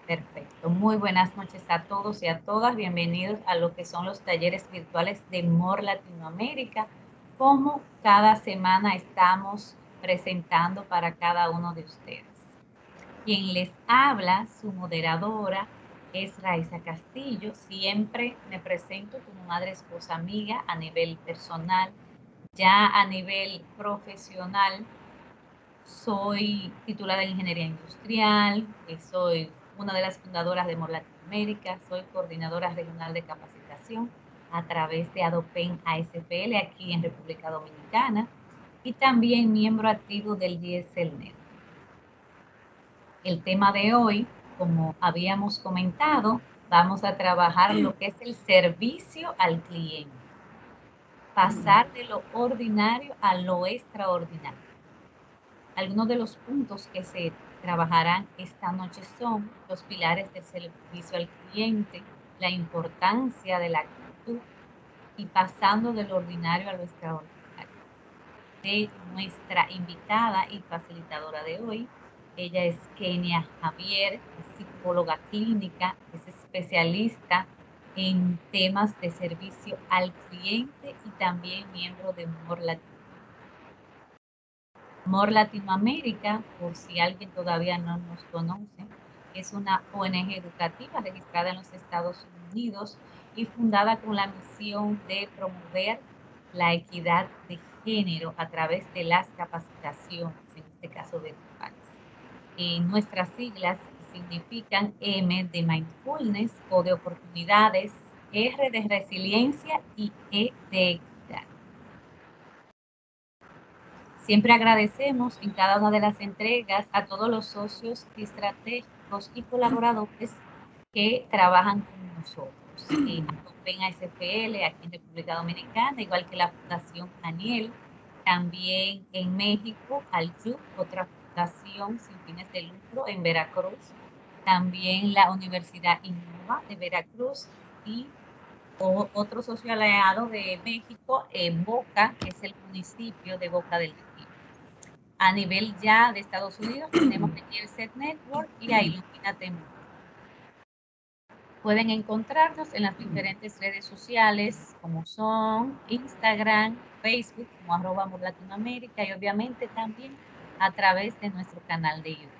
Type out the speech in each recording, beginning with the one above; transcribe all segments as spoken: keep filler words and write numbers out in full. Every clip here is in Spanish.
Perfecto. Muy buenas noches a todos y a todas. Bienvenidos a lo que son los talleres virtuales de More Latinoamérica. Como cada semana estamos presentando para cada uno de ustedes. Quien les habla, su moderadora, es Raiza Castillo. Siempre me presento como madre, esposa, amiga a nivel personal. Ya a nivel profesional, soy titulada en Ingeniería Industrial, soy una de las fundadoras de More Latinoamérica, soy coordinadora regional de capacitación a través de Adopen A S P L aquí en República Dominicana y también miembro activo del G S L Net. El tema de hoy, como habíamos comentado, vamos a trabajar lo que es el servicio al cliente. Pasar de lo ordinario a lo extraordinario. Algunos de los puntos que se trabajarán esta noche son los pilares del servicio al cliente, la importancia de la actitud y pasando de lo ordinario a lo extraordinario. De nuestra invitada y facilitadora de hoy, ella es Kenia Javier, es psicóloga clínica, es especialista en temas de servicio al cliente y también miembro de More Latinoamérica. More Latinoamérica, por si alguien todavía no nos conoce, es una O N G educativa registrada en los Estados Unidos y fundada con la misión de promover la equidad de género a través de las capacitaciones, en este caso de país. Eh, nuestras siglas significan M de mindfulness o de oportunidades, R de resiliencia y E de equidad. Siempre agradecemos en cada una de las entregas a todos los socios estratégicos y colaboradores que trabajan con nosotros. Eh, Adopen A S P L aquí en República Dominicana, igual que la Fundación Aniel, también en México, Alyub, otra fundación sin fines de lucro en Veracruz, también la Universidad Innova de Veracruz y o, otro socio aliado de México, eh, Boca, que es el municipio de Boca del Río. A nivel ya de Estados Unidos tenemos el G S L Network y a Ilumínate Mundo. Pueden encontrarnos en las diferentes redes sociales como son Instagram, Facebook como arroba More Latinoamérica y obviamente también a través de nuestro canal de YouTube.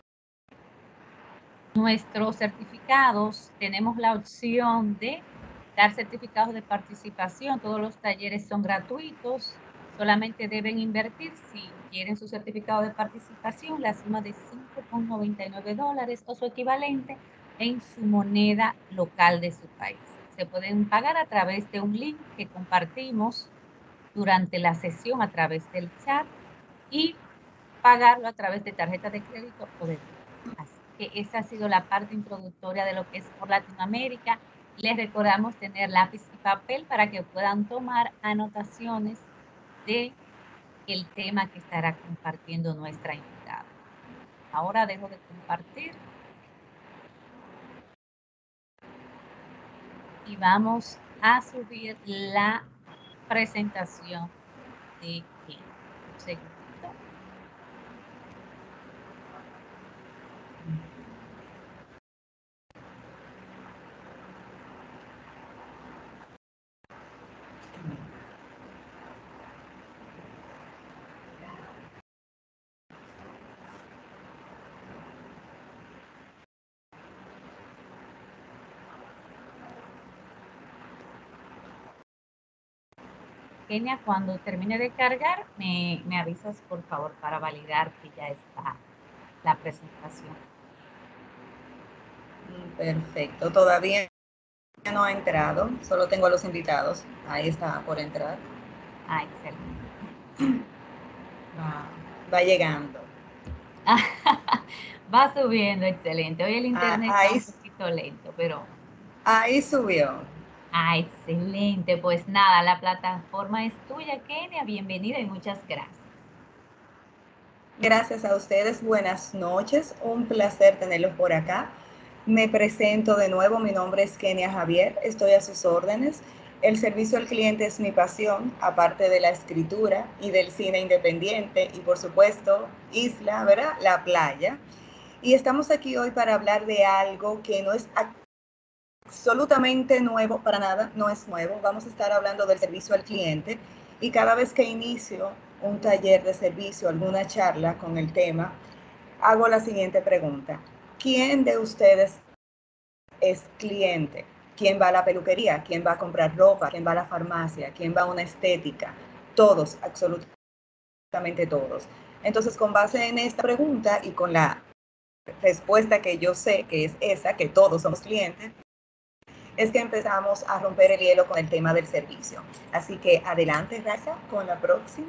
Nuestros certificados, tenemos la opción de dar certificados de participación. Todos los talleres son gratuitos. Solamente deben invertir si quieren su certificado de participación la suma de cinco con noventa y nueve dólares o su equivalente en su moneda local de su país. Se pueden pagar a través de un link que compartimos durante la sesión a través del chat y pagarlo a través de tarjeta de crédito o de débito. Así que esa ha sido la parte introductoria de lo que es por Latinoamérica. Les recordamos tener lápiz y papel para que puedan tomar anotaciones de el tema que estará compartiendo nuestra invitada. Ahora dejo de compartir y vamos a subir la presentación de Kenia. Un segundito. Kenia, cuando termine de cargar, me, me avisas por favor para validar que ya está la presentación. Perfecto, todavía no ha entrado, solo tengo a los invitados. Ahí está por entrar. Ah, excelente. Va, va llegando. Va subiendo, excelente. Hoy el internet Ah, está ahí, un poquito lento, pero... ahí subió. Ah, excelente. Pues nada, la plataforma es tuya, Kenia. Bienvenida y muchas gracias. Gracias a ustedes, buenas noches, un placer tenerlos por acá. Me presento de nuevo, mi nombre es Kenia Javier, estoy a sus órdenes. El servicio al cliente es mi pasión, aparte de la escritura y del cine independiente y por supuesto, Isla, ¿verdad? La playa. Y estamos aquí hoy para hablar de algo que no es absolutamente nuevo, para nada, no es nuevo. Vamos a estar hablando del servicio al cliente y cada vez que inicio un taller de servicio, alguna charla con el tema, hago la siguiente pregunta. ¿Quién de ustedes es cliente? ¿Quién va a la peluquería? ¿Quién va a comprar ropa? ¿Quién va a la farmacia? ¿Quién va a una estética? Todos, absolutamente todos. Entonces, con base en esta pregunta y con la respuesta que yo sé que es esa, que todos somos clientes, es que empezamos a romper el hielo con el tema del servicio. Así que adelante, Raza, con la próxima.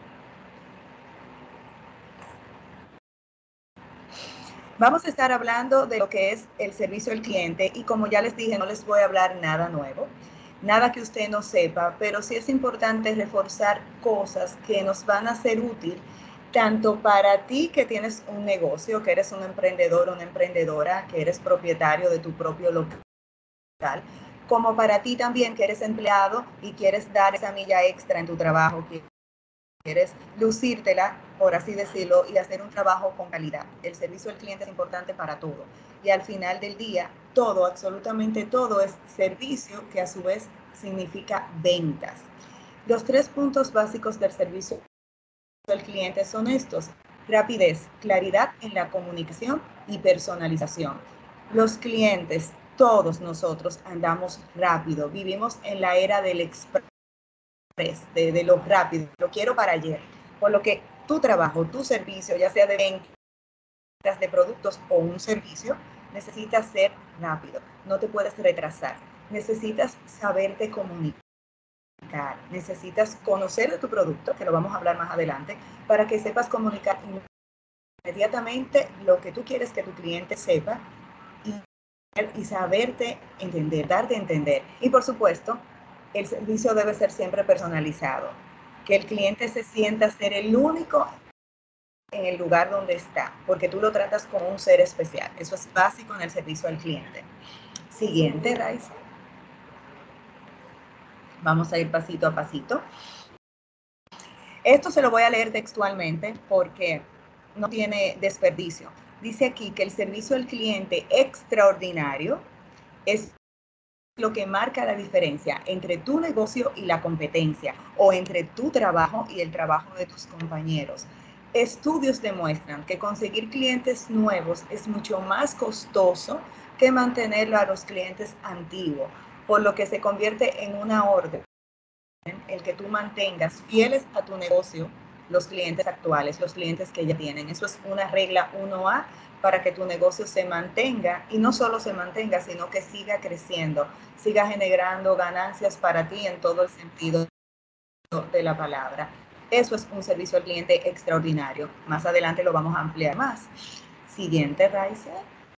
Vamos a estar hablando de lo que es el servicio al cliente y como ya les dije, no les voy a hablar nada nuevo, nada que usted no sepa, pero sí es importante reforzar cosas que nos van a ser útil tanto para ti que tienes un negocio, que eres un emprendedor o una emprendedora, que eres propietario de tu propio local, como para ti también que eres empleado y quieres dar esa milla extra en tu trabajo, que quieres lucírtela, por así decirlo, y hacer un trabajo con calidad. El servicio al cliente es importante para todo. Y al final del día, todo, absolutamente todo es servicio, que a su vez significa ventas. Los tres puntos básicos del servicio al cliente son estos: rapidez, claridad en la comunicación y personalización. Los clientes, todos nosotros andamos rápido, vivimos en la era del express, de, de lo rápido, lo quiero para ayer, por lo que tu trabajo, tu servicio, ya sea de ventas de productos o un servicio, necesitas ser rápido, no te puedes retrasar, necesitas saberte comunicar. Necesitas conocer de tu producto, que lo vamos a hablar más adelante, para que sepas comunicar inmediatamente lo que tú quieres que tu cliente sepa y, y saberte entender, darte a entender. Y por supuesto, el servicio debe ser siempre personalizado, que el cliente se sienta ser el único en el lugar donde está, porque tú lo tratas como un ser especial. Eso es básico en el servicio al cliente. Siguiente, Raiza. Vamos a ir pasito a pasito. Esto se lo voy a leer textualmente porque no tiene desperdicio. Dice aquí que el servicio al cliente extraordinario es lo que marca la diferencia entre tu negocio y la competencia, o entre tu trabajo y el trabajo de tus compañeros. Estudios demuestran que conseguir clientes nuevos es mucho más costoso que mantenerlo a los clientes antiguos, por lo que se convierte en una orden el que tú mantengas fieles a tu negocio los clientes actuales, los clientes que ya tienen. Eso es una regla uno A para que tu negocio se mantenga, y no solo se mantenga, sino que siga creciendo, siga generando ganancias para ti en todo el sentido de la palabra. Eso es un servicio al cliente extraordinario. Más adelante lo vamos a ampliar más. Siguiente, Raiza.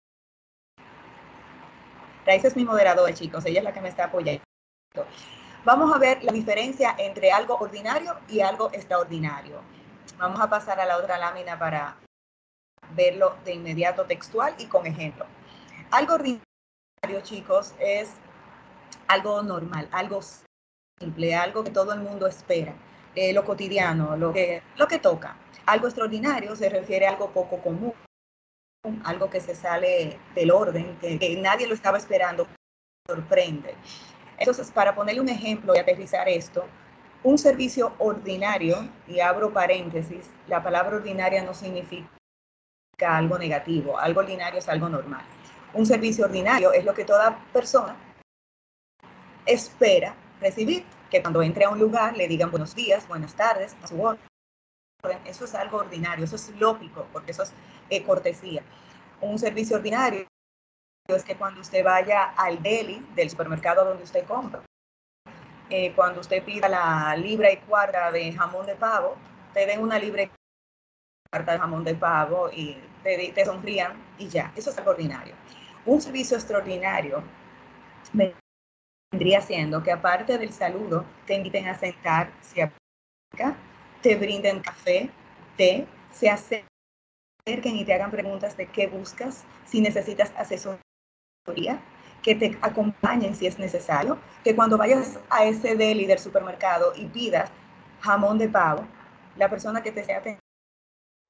Raiza es mi moderadora, chicos. Ella es la que me está apoyando. Vamos a ver la diferencia entre algo ordinario y algo extraordinario. Vamos a pasar a la otra lámina para verlo de inmediato textual y con ejemplo. Algo ordinario, chicos, es algo normal, algo simple, algo que todo el mundo espera, eh, lo cotidiano, lo que, lo que toca. Algo extraordinario se refiere a algo poco común, algo que se sale del orden, que, que nadie lo estaba esperando, sorprende. Entonces, para ponerle un ejemplo y aterrizar esto, un servicio ordinario, y abro paréntesis, la palabra ordinaria no significa algo negativo, algo ordinario es algo normal. Un servicio ordinario es lo que toda persona espera recibir, que cuando entre a un lugar le digan buenos días, buenas tardes, a su orden. Eso es algo ordinario, eso es lógico, porque eso es eh, cortesía. Un servicio ordinario es que cuando usted vaya al deli del supermercado donde usted compra, eh, cuando usted pida la libra y cuarta de jamón de pavo, te den una libra y cuarta de jamón de pavo y te, te sonrían y ya. Eso es algo ordinario. Un servicio extraordinario vendría siendo que, aparte del saludo, te inviten a sentar, se acercan, te brinden café, té, se acerquen y te hagan preguntas de qué buscas, si necesitas asesoría, que te acompañen si es necesario, que cuando vayas a ese deli del supermercado y pidas jamón de pavo, la persona que te esté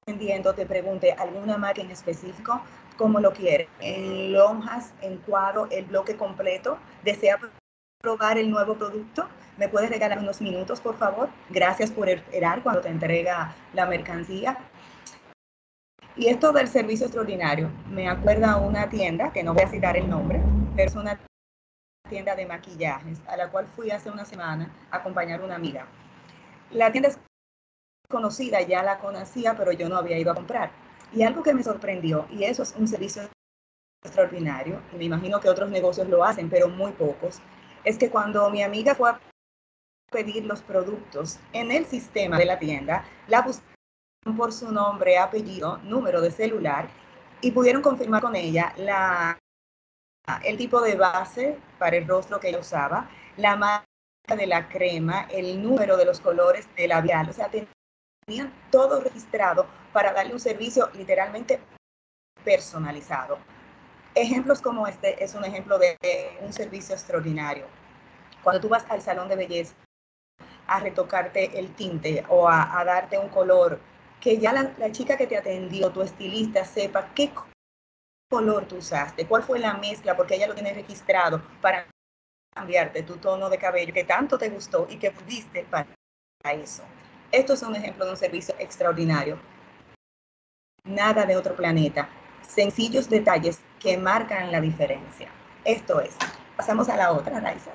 vendiendo te pregunte alguna marca en específico, cómo lo quiere, en lonjas, en cuadro, el bloque completo, desea probar el nuevo producto, ¿me puedes regalar unos minutos, por favor? Gracias por esperar cuando te entrega la mercancía. Y esto del servicio extraordinario, me acuerda a una tienda, que no voy a citar el nombre, pero es una tienda de maquillajes, a la cual fui hace una semana a acompañar a una amiga. La tienda es conocida, ya la conocía, pero yo no había ido a comprar. Y algo que me sorprendió, y eso es un servicio extraordinario, y me imagino que otros negocios lo hacen, pero muy pocos, es que cuando mi amiga fue a pedir los productos en el sistema de la tienda, la buscaron por su nombre, apellido, número de celular, y pudieron confirmar con ella la, el tipo de base para el rostro que ella usaba, la marca de la crema, el número de los colores de labial, o sea, tenían todo registrado para darle un servicio literalmente personalizado. Ejemplos como este es un ejemplo de un servicio extraordinario. Cuando tú vas al salón de belleza a retocarte el tinte o a, a darte un color, que ya la, la chica que te atendió, tu estilista, sepa qué color tú usaste, cuál fue la mezcla, porque ella lo tiene registrado para cambiarte tu tono de cabello que tanto te gustó y que pudiste para eso. Esto es un ejemplo de un servicio extraordinario. Nada de otro planeta. Sencillos detalles que marcan la diferencia. Esto es. Pasamos a la otra, Raisa.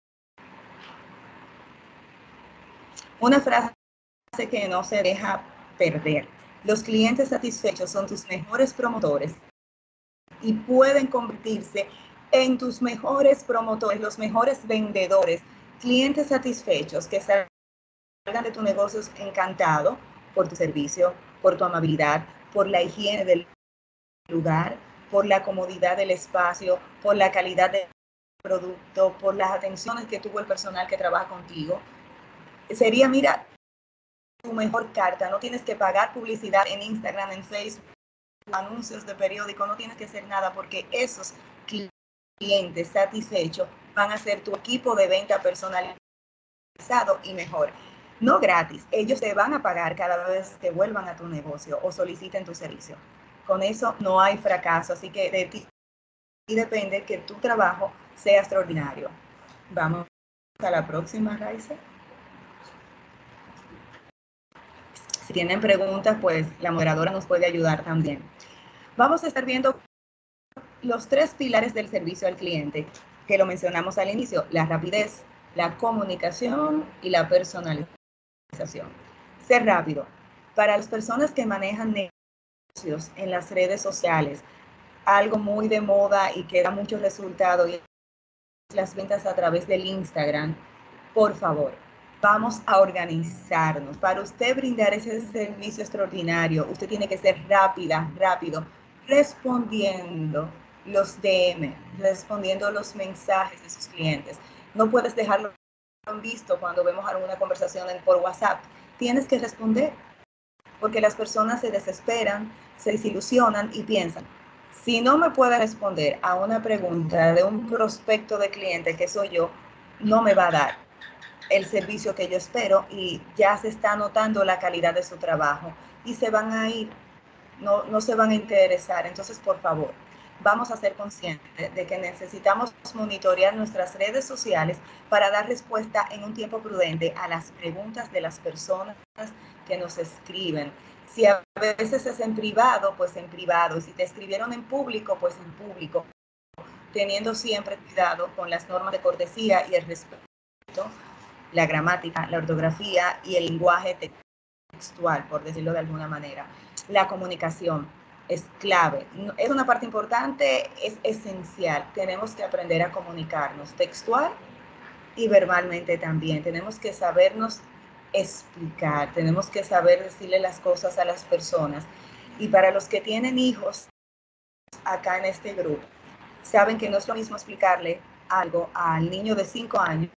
Una frase que no se deja perder. Los clientes satisfechos son tus mejores promotores y pueden convertirse en tus mejores promotores, los mejores vendedores. Clientes satisfechos que salgan de tu negocio encantados por tu servicio, por tu amabilidad, por la higiene del lugar, por la comodidad del espacio, por la calidad del producto, por las atenciones que tuvo el personal que trabaja contigo. Sería, mira, tu mejor carta. No tienes que pagar publicidad en Instagram, en Facebook, anuncios de periódico, no tienes que hacer nada porque esos clientes satisfechos van a ser tu equipo de venta personalizado y mejor. No gratis, ellos te van a pagar cada vez que vuelvan a tu negocio o soliciten tu servicio. Con eso no hay fracaso, así que de ti depende que tu trabajo sea extraordinario. Vamos a la próxima, Raisa. Si tienen preguntas, pues la moderadora nos puede ayudar también. Vamos a estar viendo los tres pilares del servicio al cliente, que lo mencionamos al inicio: la rapidez, la comunicación y la personalización. Ser rápido. Para las personas que manejan negocios en las redes sociales, algo muy de moda y que da muchos resultados y las ventas a través del Instagram, por favor, vamos a organizarnos. Para usted brindar ese servicio extraordinario, usted tiene que ser rápida, rápido, respondiendo los D M, respondiendo los mensajes de sus clientes. No puedes dejarlo en visto cuando vemos alguna conversación por WhatsApp. Tienes que responder, porque las personas se desesperan, se desilusionan y piensan: si no me puede responder a una pregunta de un prospecto de cliente que soy yo, no me va a dar el servicio que yo espero y ya se está notando la calidad de su trabajo y se van a ir, no, no se van a interesar. Entonces, por favor, vamos a ser conscientes de que necesitamos monitorear nuestras redes sociales para dar respuesta en un tiempo prudente a las preguntas de las personas que nos escriben. Si a veces es en privado, pues en privado. Y si te escribieron en público, pues en público. Teniendo siempre cuidado con las normas de cortesía y el respeto, la gramática, la ortografía y el lenguaje textual, por decirlo de alguna manera. La comunicación es clave. Es una parte importante, es esencial. Tenemos que aprender a comunicarnos textual y verbalmente también. Tenemos que sabernos explicar, tenemos que saber decirle las cosas a las personas. Y para los que tienen hijos acá en este grupo, saben que no es lo mismo explicarle algo al niño de cinco años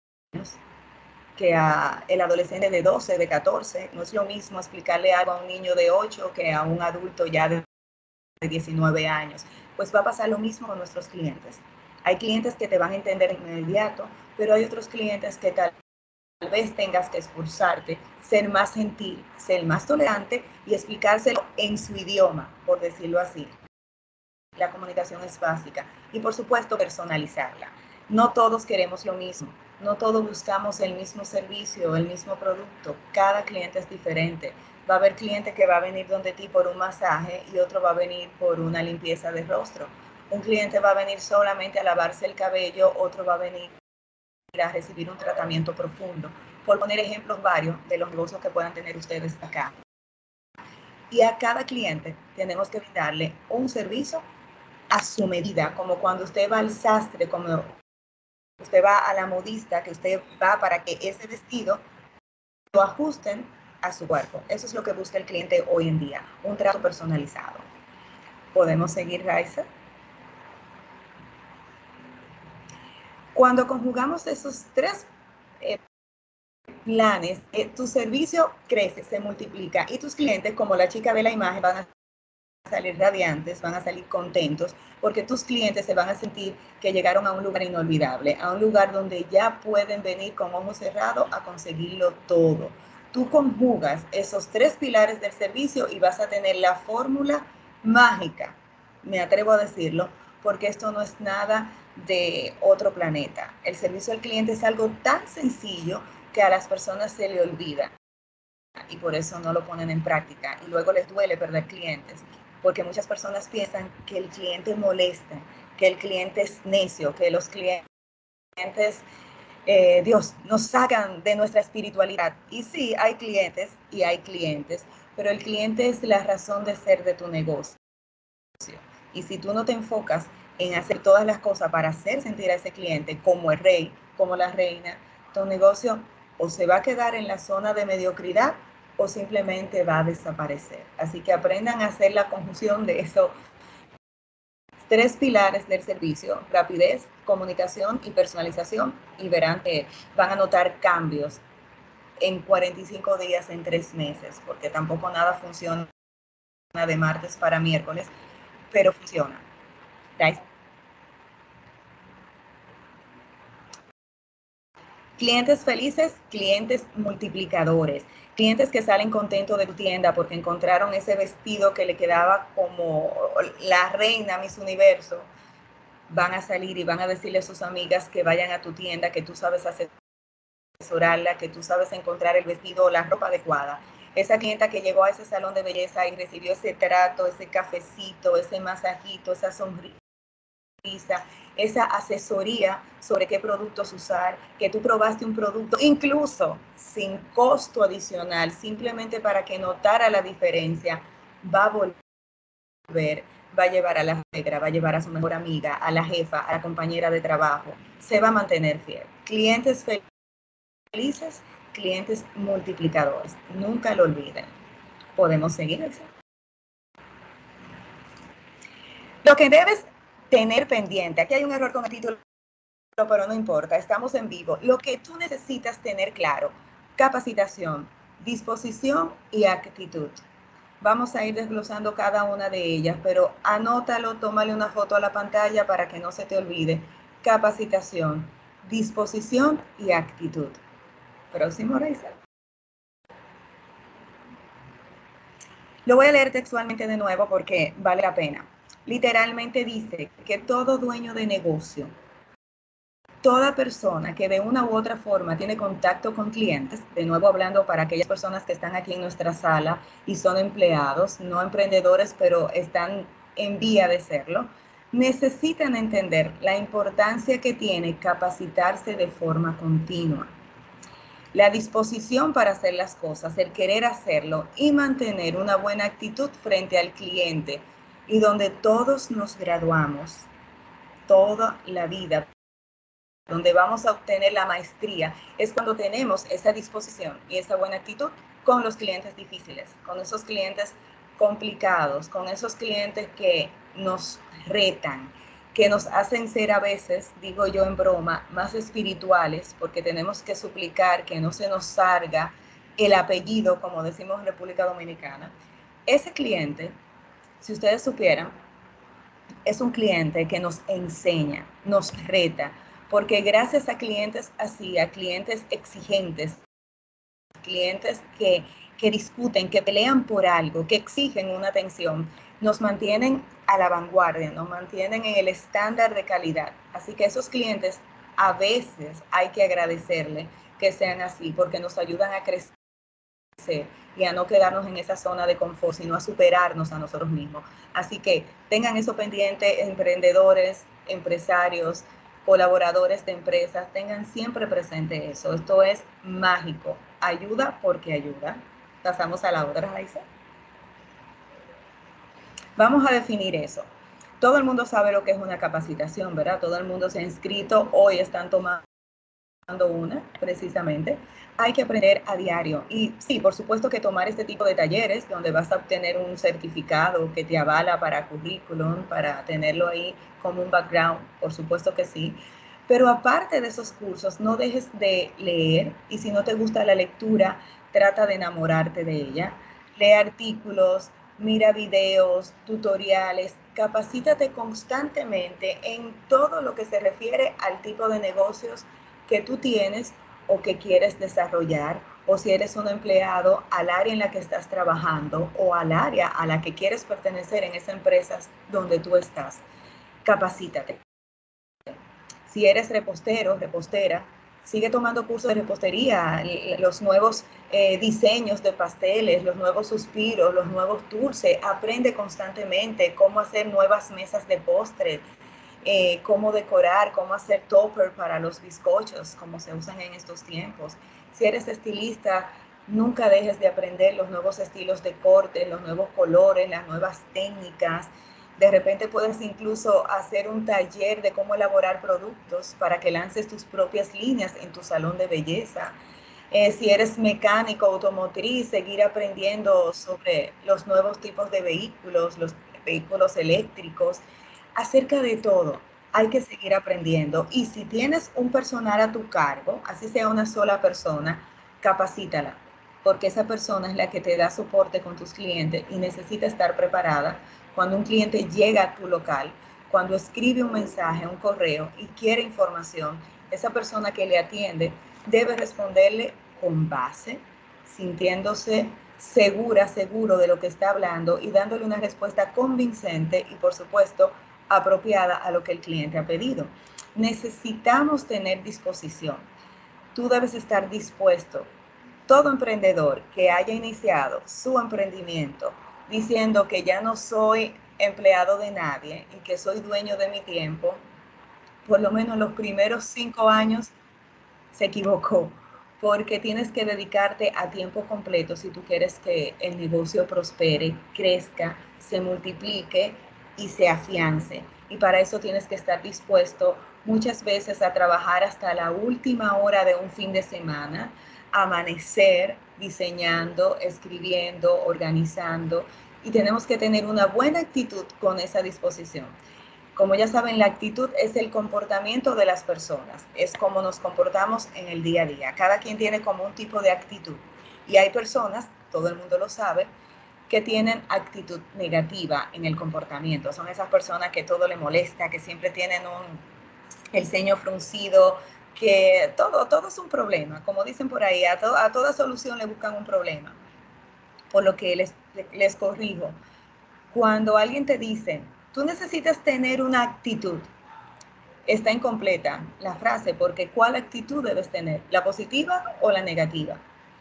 que a el adolescente de doce, de catorce. No es lo mismo explicarle algo a un niño de ocho que a un adulto ya de diecinueve años. Pues va a pasar lo mismo con nuestros clientes. Hay clientes que te van a entender de inmediato, pero hay otros clientes que tal vez tengas que esforzarte, ser más gentil, ser más tolerante y explicárselo en su idioma, por decirlo así. La comunicación es básica y, por supuesto, personalizarla. No todos queremos lo mismo, no todos buscamos el mismo servicio, el mismo producto. Cada cliente es diferente. Va a haber cliente que va a venir donde ti por un masaje y otro va a venir por una limpieza de rostro. Un cliente va a venir solamente a lavarse el cabello, otro va a venir a recibir un tratamiento profundo, por poner ejemplos varios de los negocios que puedan tener ustedes acá. Y a cada cliente tenemos que brindarle un servicio a su medida, como cuando usted va al sastre, como usted va a la modista, que usted va para que ese vestido lo ajusten a su cuerpo. Eso es lo que busca el cliente hoy en día, un trato personalizado. ¿Podemos seguir, Raiza? Cuando conjugamos esos tres eh, planes, eh, tu servicio crece, se multiplica y tus clientes, como la chica de la imagen, van a salir radiantes, van a salir contentos, porque tus clientes se van a sentir que llegaron a un lugar inolvidable, a un lugar donde ya pueden venir con ojos cerrados a conseguirlo todo. Tú conjugas esos tres pilares del servicio y vas a tener la fórmula mágica, me atrevo a decirlo, porque esto no es nada de otro planeta. El servicio al cliente es algo tan sencillo que a las personas se le olvida y por eso no lo ponen en práctica y luego les duele perder clientes, porque muchas personas piensan que el cliente molesta, que el cliente es necio, que los clientes, eh, Dios, nos sacan de nuestra espiritualidad. Y sí, hay clientes y hay clientes, pero el cliente es la razón de ser de tu negocio. Y si tú no te enfocas en hacer todas las cosas para hacer sentir a ese cliente como el rey, como la reina, tu negocio o se va a quedar en la zona de mediocridad o simplemente va a desaparecer. Así que aprendan a hacer la conjunción de esos tres pilares del servicio: rapidez, comunicación y personalización, y verán que van a notar cambios en cuarenta y cinco días, en tres meses, porque tampoco nada funciona de martes para miércoles, pero funciona. Right? Clientes felices, clientes multiplicadores, clientes que salen contentos de tu tienda porque encontraron ese vestido que le quedaba como la reina Miss Universo. Van a salir y van a decirle a sus amigas que vayan a tu tienda, que tú sabes asesorarla, que tú sabes encontrar el vestido o la ropa adecuada. Esa clienta que llegó a ese salón de belleza y recibió ese trato, ese cafecito, ese masajito, esa sonrisa, esa asesoría sobre qué productos usar, que tú probaste un producto, incluso sin costo adicional, simplemente para que notara la diferencia, va a volver, va a llevar a la suegra, va a llevar a su mejor amiga, a la jefa, a la compañera de trabajo, se va a mantener fiel. Clientes felices, clientes multiplicadores, nunca lo olviden. ¿Podemos seguir eso? Lo que debes tener pendiente, aquí hay un error con el título, pero no importa, estamos en vivo. Lo que tú necesitas tener claro: capacitación, disposición y actitud. Vamos a ir desglosando cada una de ellas, pero anótalo, tómale una foto a la pantalla para que no se te olvide. Capacitación, disposición y actitud. Próximo, Reisa. Lo voy a leer textualmente de nuevo porque vale la pena. Literalmente dice que todo dueño de negocio, toda persona que de una u otra forma tiene contacto con clientes, de nuevo hablando para aquellas personas que están aquí en nuestra sala y son empleados, no emprendedores, pero están en vía de serlo, necesitan entender la importancia que tiene capacitarse de forma continua. La disposición para hacer las cosas, el querer hacerlo y mantener una buena actitud frente al cliente, y donde todos nos graduamos toda la vida, donde vamos a obtener la maestría, es cuando tenemos esa disposición y esa buena actitud con los clientes difíciles, con esos clientes complicados, con esos clientes que nos retan, que nos hacen ser a veces, digo yo en broma, más espirituales, porque tenemos que suplicar que no se nos salga el apellido, como decimos en República Dominicana. Ese cliente, si ustedes supieran, es un cliente que nos enseña, nos reta, porque gracias a clientes así, a clientes exigentes, clientes que, que discuten, que pelean por algo, que exigen una atención, nos mantienen a la vanguardia, nos mantienen en el estándar de calidad. Así que esos clientes a veces hay que agradecerle que sean así, porque nos ayudan a crecer y a no quedarnos en esa zona de confort, sino a superarnos a nosotros mismos. Así que tengan eso pendiente, emprendedores, empresarios, colaboradores de empresas, tengan siempre presente eso. Esto es mágico. Ayuda porque ayuda. Pasamos a la otra, Raíssa. Vamos a definir eso. Todo el mundo sabe lo que es una capacitación, ¿verdad? Todo el mundo se ha inscrito, hoy están tomando una, precisamente. Hay que aprender a diario. Y sí, por supuesto que tomar este tipo de talleres donde vas a obtener un certificado que te avala para currículum, para tenerlo ahí como un background, por supuesto que sí. Pero aparte de esos cursos, no dejes de leer, y si no te gusta la lectura, trata de enamorarte de ella. Lee artículos, mira videos, tutoriales, capacítate constantemente en todo lo que se refiere al tipo de negocios que tú tienes o que quieres desarrollar, o si eres un empleado, al área en la que estás trabajando o al área a la que quieres pertenecer en esas empresas donde tú estás. Capacítate. Si eres repostero, repostera, sigue tomando cursos de repostería, los nuevos eh, diseños de pasteles, los nuevos suspiros, los nuevos dulces. Aprende constantemente cómo hacer nuevas mesas de postre, eh, cómo decorar, cómo hacer topper para los bizcochos, como se usan en estos tiempos. Si eres estilista, nunca dejes de aprender los nuevos estilos de corte, los nuevos colores, las nuevas técnicas. De repente puedes incluso hacer un taller de cómo elaborar productos para que lances tus propias líneas en tu salón de belleza. Eh, si eres mecánico automotriz, seguir aprendiendo sobre los nuevos tipos de vehículos, los vehículos eléctricos. Acerca de todo, hay que seguir aprendiendo. Y si tienes un personal a tu cargo, así sea una sola persona, capacítala, porque esa persona es la que te da soporte con tus clientes y necesita estar preparada cuando un cliente llega a tu local, cuando escribe un mensaje, un correo y quiere información. Esa persona que le atiende debe responderle con base, sintiéndose segura, seguro de lo que está hablando y dándole una respuesta convincente y, por supuesto, apropiada a lo que el cliente ha pedido. Necesitamos tener disposición. Tú debes estar dispuesto. Todo emprendedor que haya iniciado su emprendimiento diciendo que ya no soy empleado de nadie y que soy dueño de mi tiempo, por lo menos los primeros cinco años se equivocó, porque tienes que dedicarte a tiempo completo si tú quieres que el negocio prospere, crezca, se multiplique y se afiance. Y para eso tienes que estar dispuesto muchas veces a trabajar hasta la última hora de un fin de semana, amanecer diseñando, escribiendo, organizando, y tenemos que tener una buena actitud con esa disposición. Como ya saben, la actitud es el comportamiento de las personas, es como nos comportamos en el día a día. Cada quien tiene como un tipo de actitud y hay personas, todo el mundo lo sabe, que tienen actitud negativa en el comportamiento. Son esas personas que todo le molesta, que siempre tienen un, el ceño fruncido, que todo, todo es un problema. Como dicen por ahí, a, to, a toda solución le buscan un problema. Por lo que les, les corrijo. Cuando alguien te dice, tú necesitas tener una actitud, está incompleta la frase, porque ¿cuál actitud debes tener? ¿La positiva o la negativa?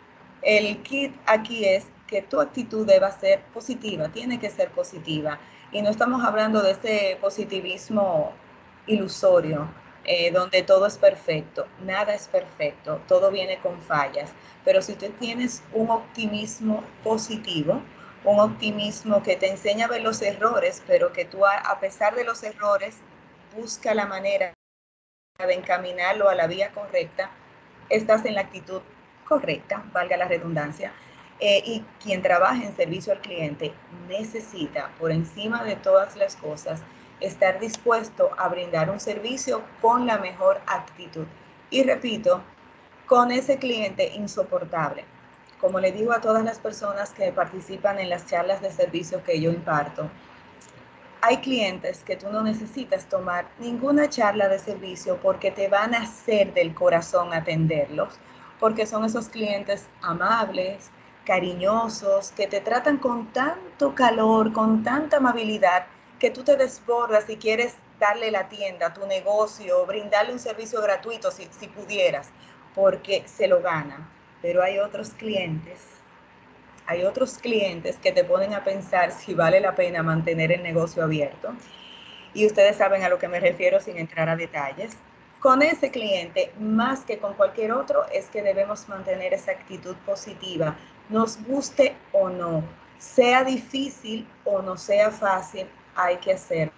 El kit aquí es que tu actitud deba ser positiva, tiene que ser positiva. Y no estamos hablando de ese positivismo ilusorio, eh, donde todo es perfecto. Nada es perfecto, todo viene con fallas. Pero si tú tienes un optimismo positivo, un optimismo que te enseña a ver los errores, pero que tú, a, a pesar de los errores, busca la manera de encaminarlo a la vía correcta, estás en la actitud correcta, valga la redundancia. Eh, y quien trabaja en servicio al cliente necesita, por encima de todas las cosas, estar dispuesto a brindar un servicio con la mejor actitud. Y repito, con ese cliente insoportable. Como le digo a todas las personas que participan en las charlas de servicio que yo imparto, Hay clientes que tú no necesitas tomar ninguna charla de servicio porque te van a hacer del corazón atenderlos, porque son esos clientes amables, cariñosos, que te tratan con tanto calor, con tanta amabilidad, que tú te desbordas y quieres darle la tienda, tu negocio, brindarle un servicio gratuito si, si pudieras, porque se lo ganan. Pero hay otros clientes Hay otros clientes que te ponen a pensar si vale la pena mantener el negocio abierto. Y ustedes saben a lo que me refiero sin entrar a detalles. Con ese cliente, más que con cualquier otro, es que debemos mantener esa actitud positiva, nos guste o no, sea difícil o no sea fácil, hay que hacerlo.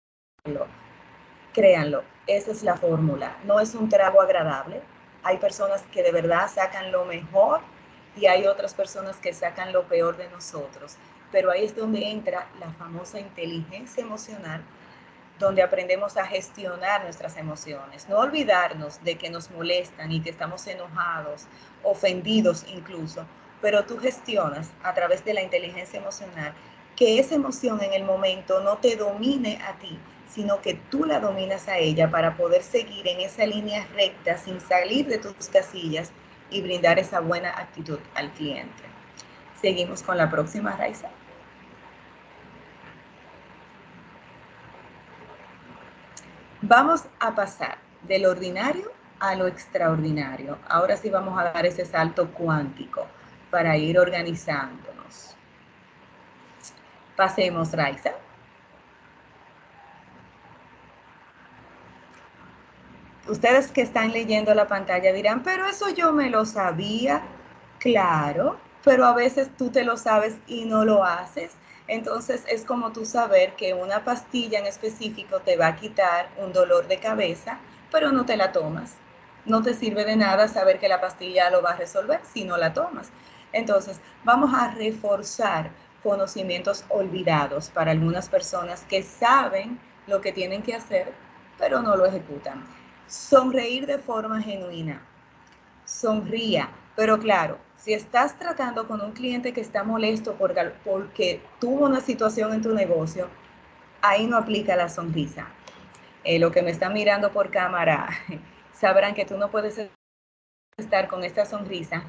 Créanlo, esa es la fórmula. No es un trago agradable. Hay personas que de verdad sacan lo mejor y hay otras personas que sacan lo peor de nosotros. Pero ahí es donde entra la famosa inteligencia emocional, donde aprendemos a gestionar nuestras emociones. No olvidarnos de que nos molestan y que estamos enojados, ofendidos incluso, pero tú gestionas a través de la inteligencia emocional que esa emoción en el momento no te domine a ti, sino que tú la dominas a ella para poder seguir en esa línea recta sin salir de tus casillas y brindar esa buena actitud al cliente. Seguimos con la próxima, Raiza. Vamos a pasar del ordinario a lo extraordinario. Ahora sí vamos a dar ese salto cuántico para ir organizándonos. Pasemos, Raiza. Ustedes que están leyendo la pantalla dirán, pero eso yo me lo sabía. Claro, pero a veces tú te lo sabes y no lo haces. Entonces es como tú saber que una pastilla en específico te va a quitar un dolor de cabeza, pero no te la tomas. No te sirve de nada saber que la pastilla lo va a resolver si no la tomas. Entonces vamos a reforzar conocimientos olvidados para algunas personas que saben lo que tienen que hacer, pero no lo ejecutan. Sonreír de forma genuina. Sonría, pero claro, si estás tratando con un cliente que está molesto porque, porque tuvo una situación en tu negocio, ahí no aplica la sonrisa. Eh, lo que me están mirando por cámara sabrán que tú no puedes estar con esta sonrisa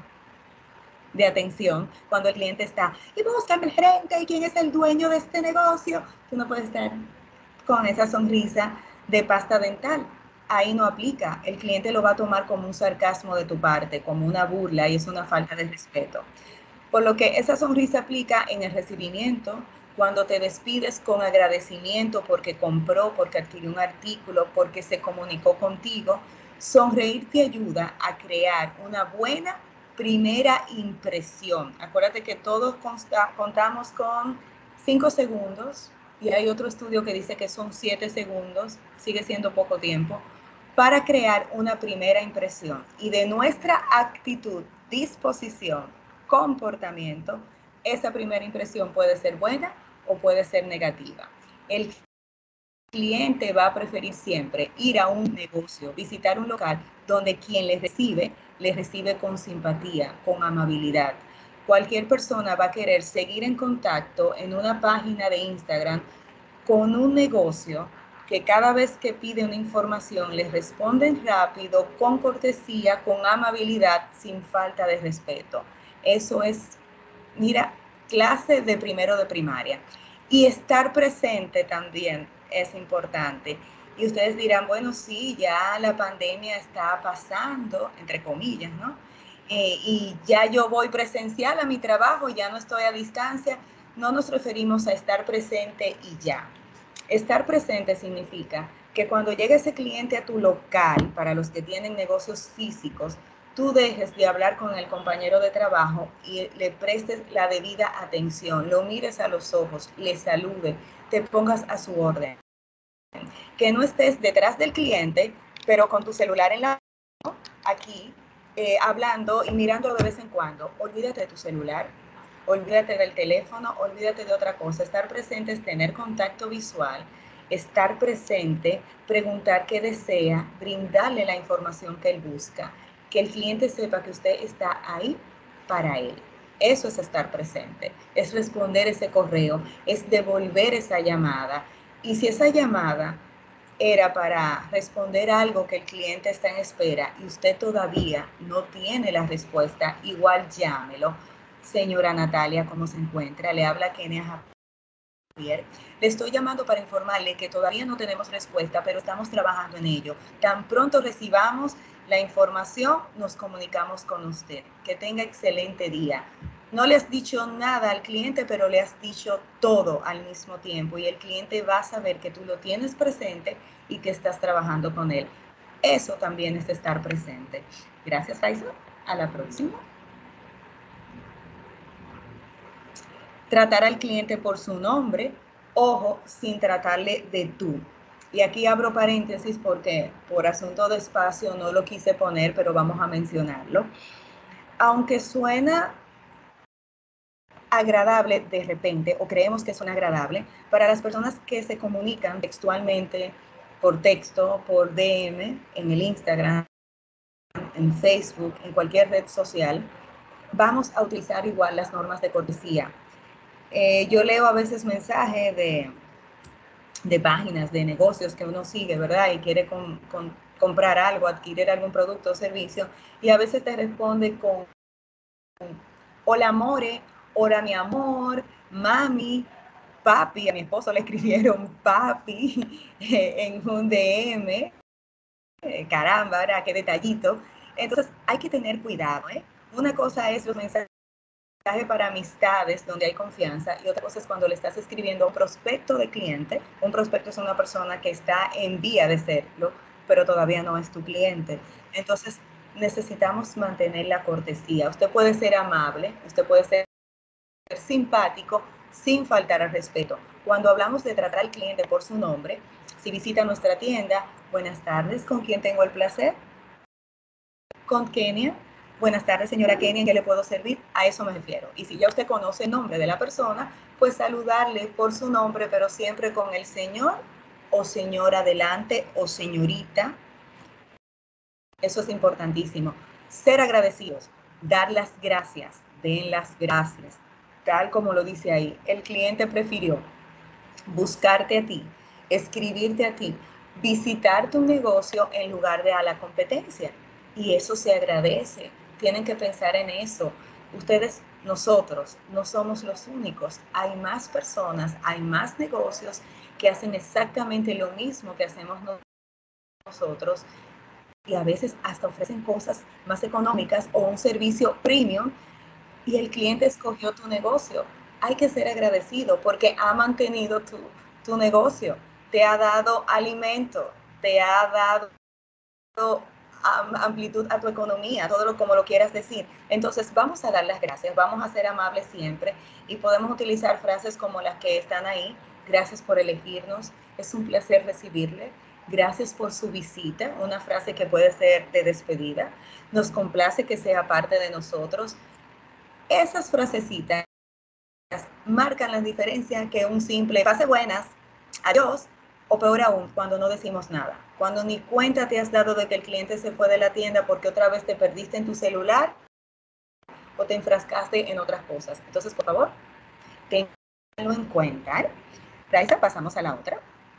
de atención cuando el cliente está y búscame el gerente y quién es el dueño de este negocio. Tú no puedes estar con esa sonrisa de pasta dental. Ahí no aplica. El cliente lo va a tomar como un sarcasmo de tu parte, como una burla, y es una falta de respeto. Por lo que esa sonrisa aplica en el recibimiento, cuando te despides con agradecimiento porque compró, porque adquirió un artículo, porque se comunicó contigo. Sonreír te ayuda a crear una buena primera impresión. Acuérdate que todos consta, contamos con cinco segundos y hay otro estudio que dice que son siete segundos, sigue siendo poco tiempo, para crear una primera impresión. Y de nuestra actitud, disposición, comportamiento, esa primera impresión puede ser buena o puede ser negativa. El cliente va a preferir siempre ir a un negocio, visitar un local donde quien les recibe, les recibe con simpatía, con amabilidad. Cualquier persona va a querer seguir en contacto en una página de Instagram con un negocio que cada vez que pide una información les responden rápido, con cortesía, con amabilidad, sin falta de respeto. Eso es, mira, clase de primero de primaria. Y estar presente también es importante. Y ustedes dirán, bueno, sí, ya la pandemia está pasando, entre comillas, ¿no? Eh, y ya yo voy presencial a mi trabajo, ya no estoy a distancia. No nos referimos a estar presente y ya. Estar presente significa que cuando llegue ese cliente a tu local, para los que tienen negocios físicos, tú dejes de hablar con el compañero de trabajo y le prestes la debida atención, lo mires a los ojos, le salude, te pongas a su orden. Que no estés detrás del cliente, pero con tu celular en la mano, aquí, eh, hablando y mirando de vez en cuando. Olvídate de tu celular, olvídate del teléfono, olvídate de otra cosa. Estar presente es tener contacto visual, estar presente, preguntar qué desea, brindarle la información que él busca, que el cliente sepa que usted está ahí para él. Eso es estar presente, es responder ese correo, es devolver esa llamada, Y si esa llamada era para responder algo que el cliente está en espera y usted todavía no tiene la respuesta, igual llámelo. Señora Natalia, ¿cómo se encuentra? Le habla Kenia Javier. Le estoy llamando para informarle que todavía no tenemos respuesta, pero estamos trabajando en ello. Tan pronto recibamos la información, nos comunicamos con usted. Que tenga excelente día. No le has dicho nada al cliente, pero le has dicho todo al mismo tiempo y el cliente va a saber que tú lo tienes presente y que estás trabajando con él. Eso también es estar presente. Gracias, Faisal. A la próxima. Tratar al cliente por su nombre, ojo, sin tratarle de tú. Y aquí abro paréntesis porque por asunto de espacio no lo quise poner, pero vamos a mencionarlo. Aunque suena agradable de repente, o creemos que suena agradable, para las personas que se comunican textualmente, por texto, por D M, en el Instagram, en Facebook, en cualquier red social, vamos a utilizar igual las normas de cortesía. Eh, yo leo a veces mensajes de, de páginas, de negocios que uno sigue, ¿verdad? Y quiere con, con, comprar algo, adquirir algún producto o servicio, y a veces te responde con, hola amore, hola mi amor, mami, papi. A mi esposo le escribieron papi en un D M. Eh, caramba, ¿verdad? Qué detallito. Entonces hay que tener cuidado, ¿eh? Una cosa es los mensajes para amistades donde hay confianza y otra cosa es cuando le estás escribiendo a un prospecto de cliente. Un prospecto es una persona que está en vía de serlo, pero todavía no es tu cliente. Entonces necesitamos mantener la cortesía. Usted puede ser amable, usted puede ser simpático sin faltar al respeto. Cuando hablamos de tratar al cliente por su nombre, si visita nuestra tienda, buenas tardes, ¿con quién tengo el placer? Con Kenia. Buenas tardes, señora Kenia, ¿en qué le puedo servir? A eso me refiero. Y si ya usted conoce el nombre de la persona, pues saludarle por su nombre, pero siempre con el señor o señora adelante o señorita. Eso es importantísimo. Ser agradecidos, dar las gracias, den las gracias. Tal como lo dice ahí, el cliente prefirió buscarte a ti, escribirte a ti, visitar tu negocio en lugar de a la competencia. Y eso se agradece. Tienen que pensar en eso. Ustedes, nosotros, no somos los únicos. Hay más personas, hay más negocios que hacen exactamente lo mismo que hacemos nosotros y a veces hasta ofrecen cosas más económicas o un servicio premium y el cliente escogió tu negocio. Hay que ser agradecido porque ha mantenido tu, tu negocio, te ha dado alimento, te ha dado amplitud a tu economía, todo lo como lo quieras decir. Entonces vamos a dar las gracias, vamos a ser amables siempre y podemos utilizar frases como las que están ahí. Gracias por elegirnos, es un placer recibirle. Gracias por su visita, una frase que puede ser de despedida. Nos complace que sea parte de nosotros. Esas frasecitas marcan la diferencia que un simple pase buenas, adiós, o peor aún, cuando no decimos nada. Cuando ni cuenta te has dado de que el cliente se fue de la tienda porque otra vez te perdiste en tu celular o te enfrascaste en otras cosas. Entonces, por favor, tenlo en cuenta. ¿eh? Raisa, pasamos a la otra.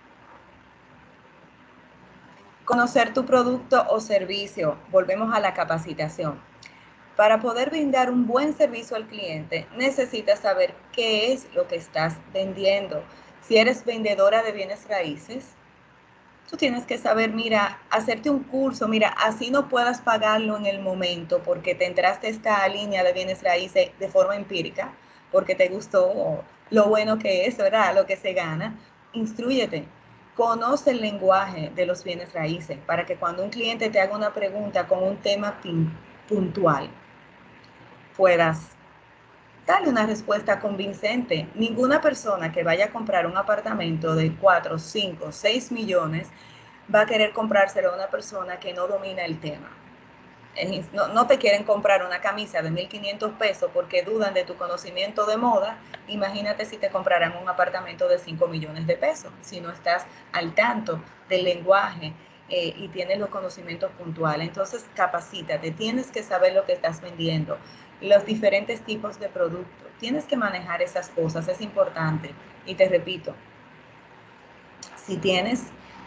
Conocer tu producto o servicio. Volvemos a la capacitación. Para poder brindar un buen servicio al cliente, necesitas saber qué es lo que estás vendiendo. Si eres vendedora de bienes raíces, tú tienes que saber, mira, hacerte un curso, mira, así no puedas pagarlo en el momento porque te entraste a esta línea de bienes raíces de forma empírica, porque te gustó lo bueno que es, ¿verdad? Lo que se gana. Instrúyete. Conoce el lenguaje de los bienes raíces para que cuando un cliente te haga una pregunta con un tema puntual, puedas darle una respuesta convincente. Ninguna persona que vaya a comprar un apartamento de cuatro, cinco, seis millones va a querer comprárselo a una persona que no domina el tema. No, no te quieren comprar una camisa de mil quinientos pesos porque dudan de tu conocimiento de moda. Imagínate si te compraran un apartamento de cinco millones de pesos, si no estás al tanto del lenguaje eh, y tienes los conocimientos puntuales. Entonces, capacítate, tienes que saber lo que estás vendiendo, los diferentes tipos de productos. Tienes que manejar esas cosas, es importante. Y te repito, si tienes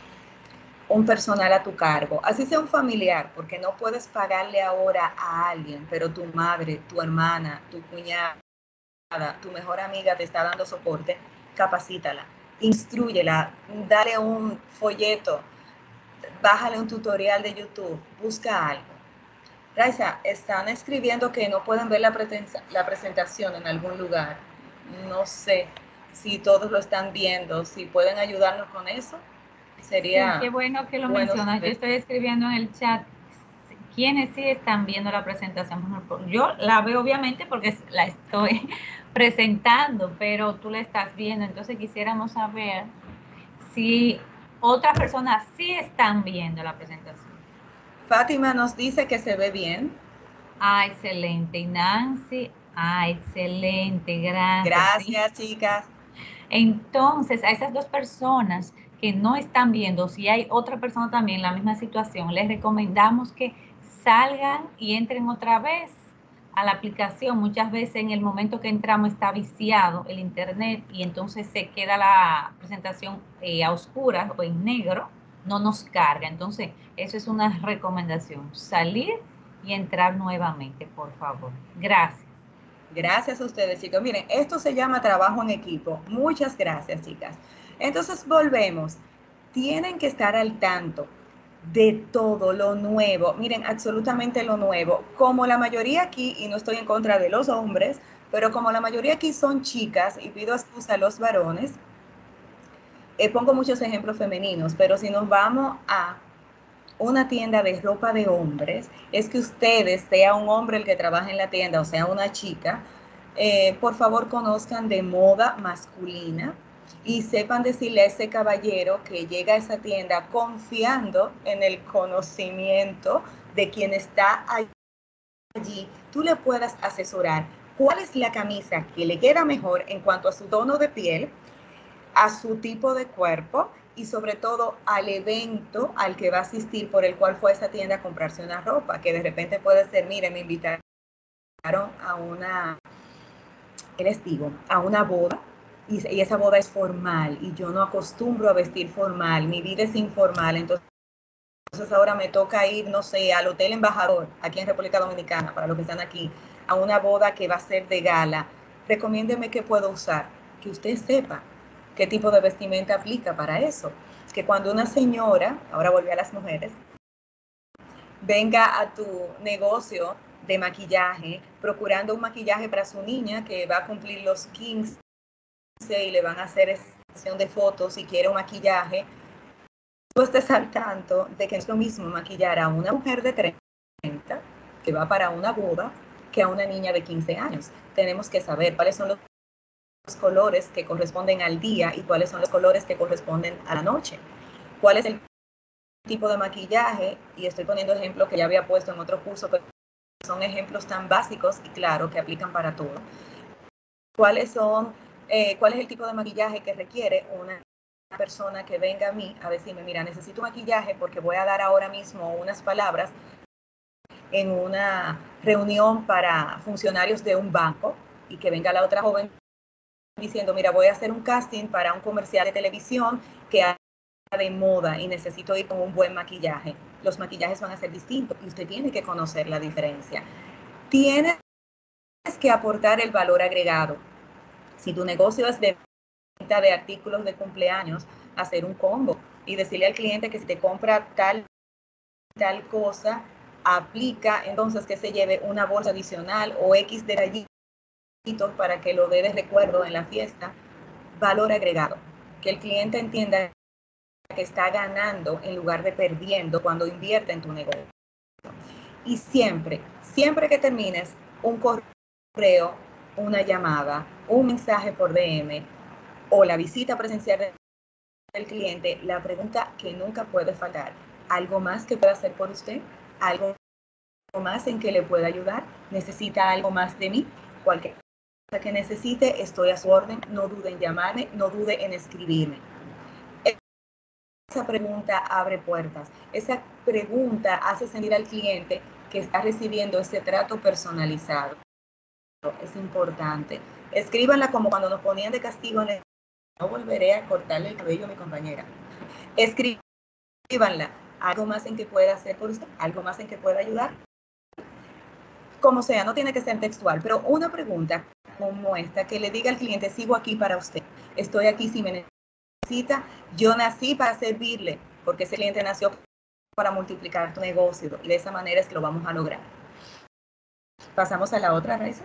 un personal a tu cargo, así sea un familiar, porque no puedes pagarle ahora a alguien, pero tu madre, tu hermana, tu cuñada, tu mejor amiga te está dando soporte, capacítala, instrúyela, dale un folleto, bájale un tutorial de YouTube, busca algo. Raiza, están escribiendo que no pueden ver la, la presentación en algún lugar. No sé si todos lo están viendo, si pueden ayudarnos con eso. Sería sí, qué bueno que lo bueno mencionas. saber. Yo estoy escribiendo en el chat quiénes sí están viendo la presentación. Yo la veo obviamente porque la estoy presentando, pero tú la estás viendo. Entonces quisiéramos saber si otras personas sí están viendo la presentación. Fátima nos dice que se ve bien. Ah, excelente. Y Nancy, ah, excelente, gracias. Gracias, ¿Sí? chicas. Entonces, a esas dos personas que no están viendo, si hay otra persona también en la misma situación, les recomendamos que salgan y entren otra vez a la aplicación. Muchas veces en el momento que entramos está viciado el internet y entonces se queda la presentación eh, a oscuras o en negro, no nos carga. Entonces, eso es una recomendación, salir y entrar nuevamente, por favor. Gracias. Gracias a ustedes, chicos. Miren, esto se llama trabajo en equipo. Muchas gracias, chicas. Entonces, volvemos. Tienen que estar al tanto de todo lo nuevo. Miren, absolutamente lo nuevo. Como la mayoría aquí, y no estoy en contra de los hombres, pero como la mayoría aquí son chicas, y pido excusa a los varones, eh, pongo muchos ejemplos femeninos, pero si nos vamos a una tienda de ropa de hombres, es que ustedes, sea un hombre el que trabaja en la tienda o sea una chica, eh, por favor conozcan de moda masculina y sepan decirle a ese caballero que llega a esa tienda confiando en el conocimiento de quien está allí, tú le puedas asesorar cuál es la camisa que le queda mejor en cuanto a su tono de piel, a su tipo de cuerpo y sobre todo al evento al que va a asistir por el cual fue a esa tienda a comprarse una ropa, que de repente puede ser, mire, me invitaron a una, ¿qué les digo? A una boda y, y esa boda es formal y yo no acostumbro a vestir formal, mi vida es informal, entonces Entonces ahora me toca ir, no sé, al Hotel Embajador, aquí en República Dominicana, para los que están aquí, a una boda que va a ser de gala. Recomiéndeme qué puedo usar, que usted sepa qué tipo de vestimenta aplica para eso. Que cuando una señora, ahora volví a las mujeres, venga a tu negocio de maquillaje, procurando un maquillaje para su niña que va a cumplir los quince y le van a hacer sesión de fotos y quiere un maquillaje, tú estés al tanto de que es lo mismo maquillar a una mujer de treinta que va para una boda que a una niña de quince años. Tenemos que saber cuáles son los colores que corresponden al día y cuáles son los colores que corresponden a la noche. ¿Cuál es el tipo de maquillaje? Y estoy poniendo ejemplos que ya había puesto en otro curso, pero son ejemplos tan básicos y claro que aplican para todo. ¿Cuáles son, eh, cuál es el tipo de maquillaje que requiere una persona que venga a mí a decirme, mira, necesito maquillaje porque voy a dar ahora mismo unas palabras en una reunión para funcionarios de un banco y que venga la otra joven diciendo, mira, voy a hacer un casting para un comercial de televisión que haga de moda y necesito ir con un buen maquillaje. Los maquillajes van a ser distintos y usted tiene que conocer la diferencia. Tienes que aportar el valor agregado. Si tu negocio es de venta de artículos de cumpleaños, hacer un combo y decirle al cliente que si te compra tal tal cosa, aplica entonces que se lleve una bolsa adicional o X detallitos para que lo dé de recuerdo en la fiesta. Valor agregado, que el cliente entienda que está ganando en lugar de perdiendo cuando invierte en tu negocio. Y siempre, siempre que termines un correo, una llamada, un mensaje por D M o la visita presencial del cliente, la pregunta que nunca puede faltar, ¿algo más que pueda hacer por usted? ¿Algo más en que le pueda ayudar? ¿Necesita algo más de mí? Cualquier cosa que necesite, estoy a su orden. No dude en llamarme, no dude en escribirme. Esa pregunta abre puertas. Esa pregunta hace sentir al cliente que está recibiendo ese trato personalizado. Es importante. Escríbanla como cuando nos ponían de castigo en el... No volveré a cortarle el cabello a mi compañera. Escríbanla. Algo más en que pueda hacer por usted, algo más en que pueda ayudar. Como sea, no tiene que ser textual, pero una pregunta como esta, que le diga al cliente, sigo aquí para usted, estoy aquí si me necesita, yo nací para servirle, porque ese cliente nació para multiplicar tu negocio, y de esa manera es que lo vamos a lograr. Pasamos a la otra, Raiza.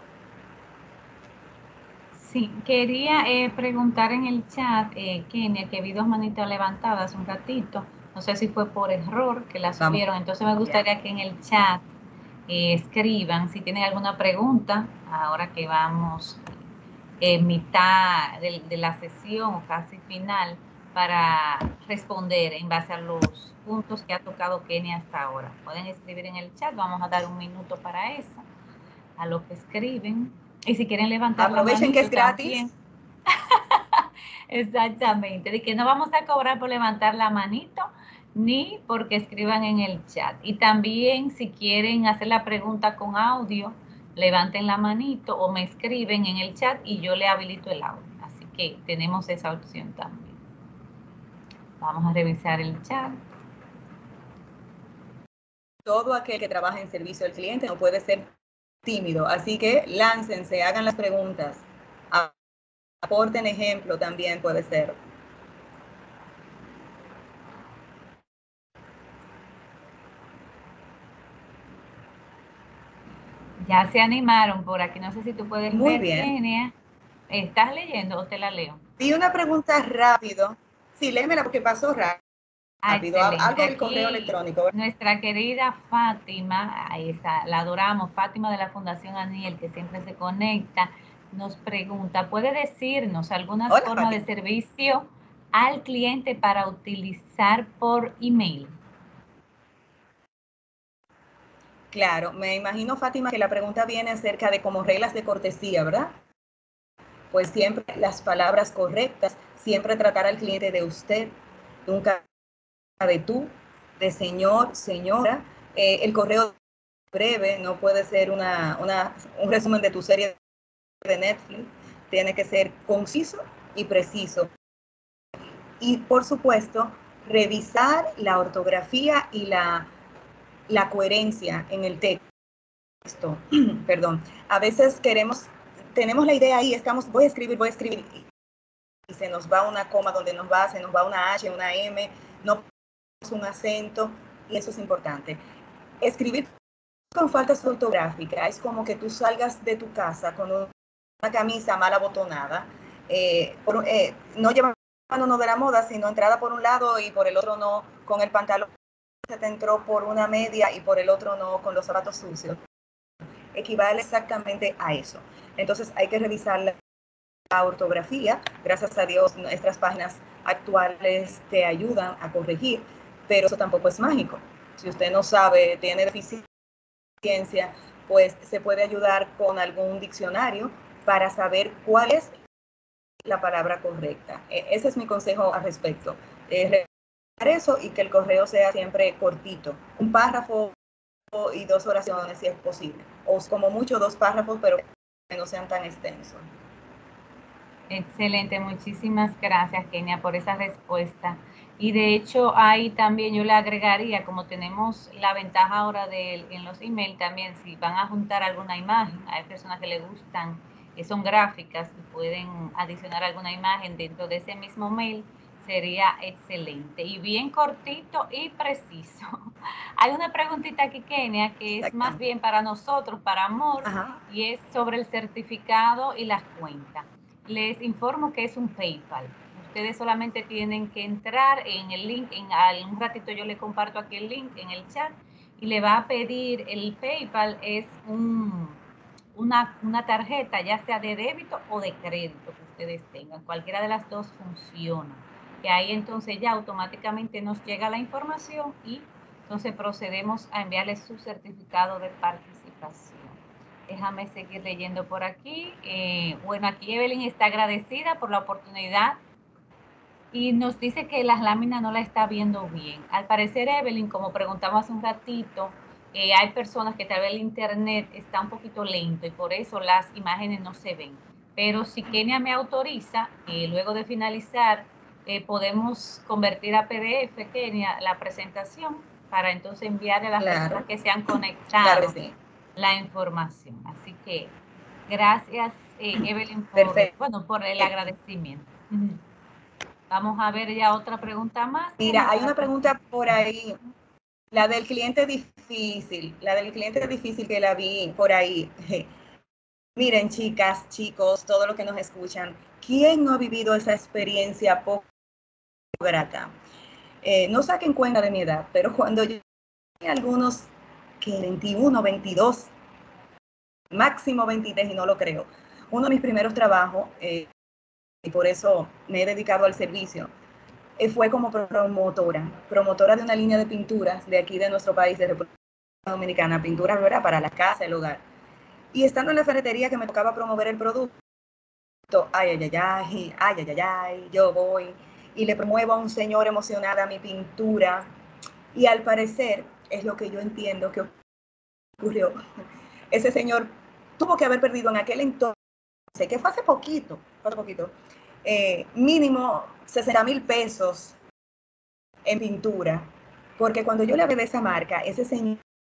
Sí, quería eh, preguntar en el chat, eh, Kenia, que vi dos manitas levantadas un ratito, no sé si fue por error que las subieron, entonces me gustaría que en el chat eh, escriban si tienen alguna pregunta, ahora que vamos en mitad de, de la sesión o casi final, para responder en base a los puntos que ha tocado Kenia hasta ahora. Pueden escribir en el chat, vamos a dar un minuto para eso, a lo que escriben. Y si quieren levantar aprovechen la que es gratis. También. Exactamente, de que no vamos a cobrar por levantar la manito ni porque escriban en el chat. Y también si quieren hacer la pregunta con audio, levanten la manito o me escriben en el chat y yo le habilito el audio. Así que tenemos esa opción también. Vamos a revisar el chat. Todo aquel que trabaja en servicio al cliente no puede ser tímido, así que láncense, hagan las preguntas, aporten ejemplo también puede ser. Ya se animaron por aquí, no sé si tú puedes Muy ver, bien. Kenia. ¿Estás leyendo o te la leo? Vi una pregunta rápido. Sí, léemela porque pasó rápido. Ah, excelente. Algo del Aquí, correo electrónico. nuestra querida Fátima, ahí está, la adoramos, Fátima de la Fundación Aniel, que siempre se conecta, nos pregunta, ¿puede decirnos algunas Hola, formas de servicio al cliente para utilizar por email? Claro, me imagino, Fátima, que la pregunta viene acerca de como reglas de cortesía, ¿verdad? Pues siempre las palabras correctas, siempre tratar al cliente de usted, nunca de tú, de señor, señora. Eh, el correo breve no puede ser una, una, un resumen de tu serie de Netflix, tiene que ser conciso y preciso. Y por supuesto, revisar la ortografía y la, la coherencia en el texto. Perdón, a veces queremos, tenemos la idea ahí, estamos, voy a escribir, voy a escribir, y se nos va una coma donde nos va, se nos va una H, una M, no un acento, y eso es importante. Escribir con faltas ortográficas es como que tú salgas de tu casa con una camisa mal abotonada, eh, por, eh, no llevándonos de la moda, sino entrada por un lado y por el otro no, con el pantalón se te entró por una media y por el otro no, con los zapatos sucios. Equivale exactamente a eso. Entonces hay que revisar la, la ortografía. Gracias a Dios nuestras páginas actuales te ayudan a corregir, pero eso tampoco es mágico. Si usted no sabe, tiene deficiencia, pues se puede ayudar con algún diccionario para saber cuál es la palabra correcta. Ese es mi consejo al respecto. Eh, eso y que el correo sea siempre cortito. Un párrafo y dos oraciones si es posible. O como mucho dos párrafos, pero que no sean tan extensos. Excelente, muchísimas gracias, Kenia, por esa respuesta. Y de hecho, ahí también yo le agregaría, como tenemos la ventaja ahora de en los emails también, si van a juntar alguna imagen, hay personas que les gustan, que son gráficas y pueden adicionar alguna imagen dentro de ese mismo mail, sería excelente. Y bien cortito y preciso. Hay una preguntita aquí, Kenia, que es más bien para nosotros, para Amor, Ajá. y es sobre el certificado y las cuentas. Les informo que es un PayPal. Ustedes solamente tienen que entrar en el link, en un ratito yo le comparto aquí el link en el chat y le va a pedir, el PayPal es un, una, una tarjeta, ya sea de débito o de crédito que ustedes tengan. Cualquiera de las dos funciona. Y ahí entonces ya automáticamente nos llega la información y entonces procedemos a enviarles su certificado de participación. Déjame seguir leyendo por aquí. Eh, bueno, aquí Evelyn está agradecida por la oportunidad y nos dice que las láminas no la está viendo bien. Al parecer, Evelyn, como preguntamos hace un ratito, eh, hay personas que tal vez el internet está un poquito lento y por eso las imágenes no se ven. Pero si Kenia me autoriza, eh, luego de finalizar eh, podemos convertir a P D F, Kenia, la presentación para entonces enviarle a las Claro. personas que se han conectado Claro que sí. la información. Así que gracias, eh, Evelyn, por, Perfecto. bueno, por el agradecimiento. Uh-huh. Vamos a ver ya otra pregunta más. Mira, hay una pregunta por ahí, la del cliente difícil, la del cliente difícil que la vi por ahí. Miren, chicas, chicos, todos los que nos escuchan, ¿quién no ha vivido esa experiencia poco grata? Eh, no saquen cuenta de mi edad, pero cuando yo tenía algunos que veintiuno, veintidós, máximo veintitrés, y no lo creo, uno de mis primeros trabajos, eh, y por eso me he dedicado al servicio, eh, fue como promotora, promotora de una línea de pinturas de aquí de nuestro país, de República Dominicana, pinturas, ¿verdad?, para la casa, el hogar. Y estando en la ferretería que me tocaba promover el producto, ay, ay, ay, ay, ay, ay, ay, yo voy y le promuevo a un señor emocionada mi pintura, y al parecer, es lo que yo entiendo que ocurrió, ese señor tuvo que haber perdido en aquel entonces, que fue hace poquito, hace poquito, eh, mínimo sesenta mil pesos en pintura, porque cuando yo le hablé de esa marca, ese señor